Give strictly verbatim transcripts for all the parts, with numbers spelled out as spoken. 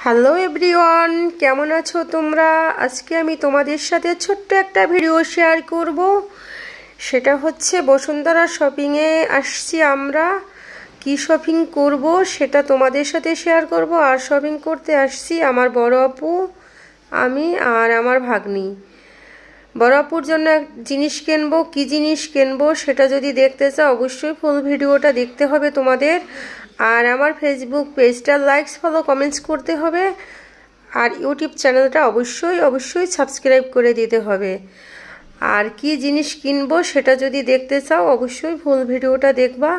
Hello everyone, কেমন আছো তোমরা? আজকে আমি তোমাদের সাথে ছোট্ট একটা ভিডিও শেয়ার করব। সেটা হচ্ছে বসুন্ধরা শপিংয়ে আসছি আমরা। কি শপিং করব সেটা তোমাদের সাথে শেয়ার করব। আর শপিং করতে আসছি আমার বড় আপু, আমি আর আমার ভাগ্নি। বড় আপুর জন্য এক জিনিস কিনবো। কি জিনিস কিনবো সেটা যদি দেখতে চাও অবশ্যই ফুল ভিডিওটা দেখতে হবে তোমাদের। আর আমার ফেসবুক পেজটা লাইকস ফলো কমেন্টস করতে হবে। আর ইউটিউব চ্যানেলটা অবশ্যই অবশ্যই সাবস্ক্রাইব করে দিতে হবে। আর কি জিনিস কিনবো সেটা যদি দেখতে চাও অবশ্যই ফুল ভিডিওটা দেখবা।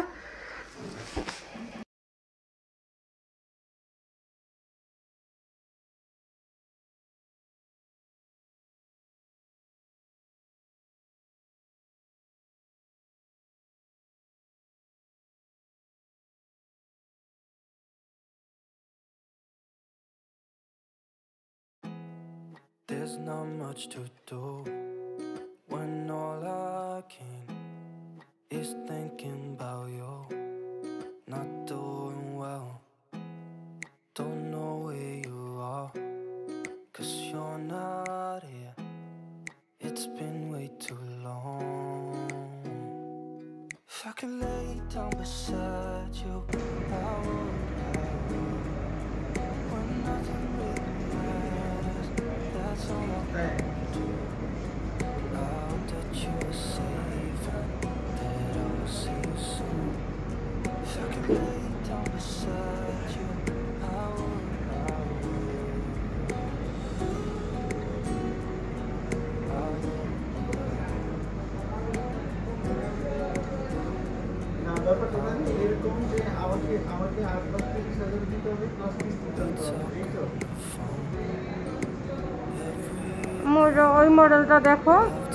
There's not much to do when all I can is thinking about you. Not doing well, don't know where you are, 'cause you're not here. It's been way too long. If I could lay down beside you, I would, I would. When nothing really matters, that's all I want to do. I hope that you are safe and that I will see you soon. If I could lay down beside you, I would, I would. I would. ওই মডেলটা দেখো।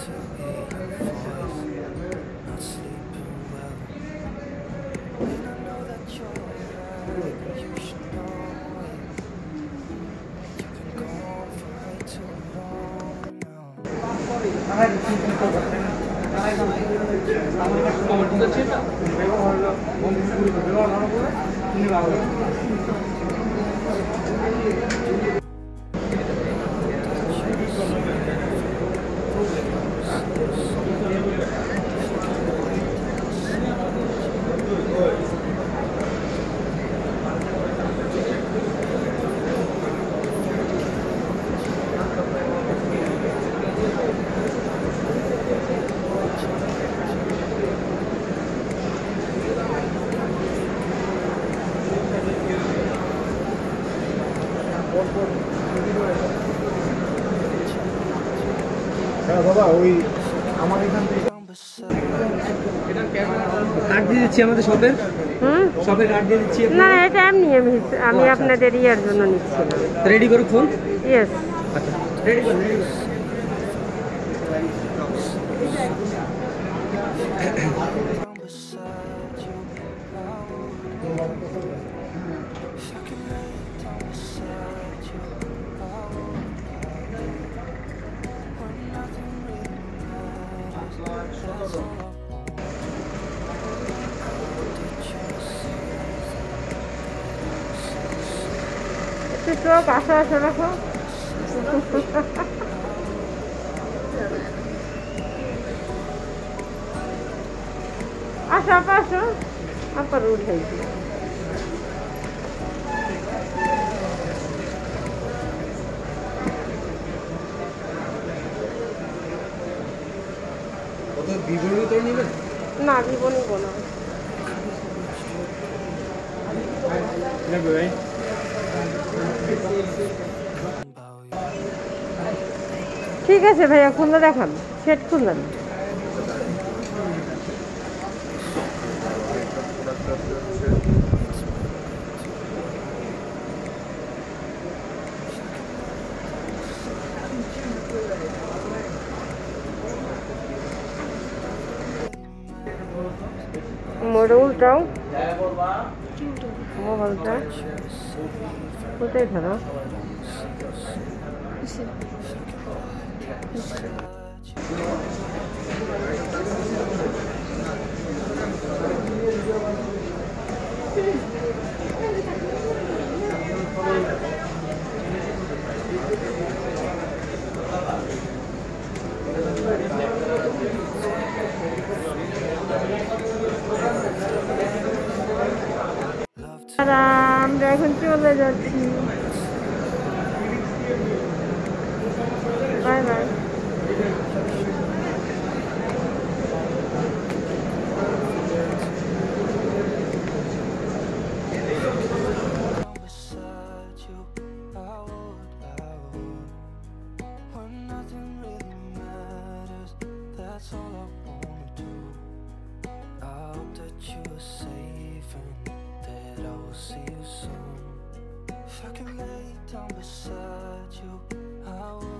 বাবা ওই আমার এখান থেকে card দিয়ে দিচ্ছি আমাদের শপের হুম শপের কার্ড দিয়ে দিচ্ছি। না এটা এমনি আমি আমি আপনাদের ইয়ার জন্য নিচ্ছিলাম। রেডি করো ফোন। ইয়েস আচ্ছা রেডি করো রেডি করো। একটু পাশে আসো রাখো। আসো আপা আসো আপার উঠাইছি। না ভিভো নিব না। ঠিক আছে ভাইয়া খুলে দেখান, সেট খুললেন। মোড়ে উল্টাও মোবাইলটা কোথায় ধরো। আমরা এখন চলে যাচ্ছি। Bye bye. I can lay down beside you, I would.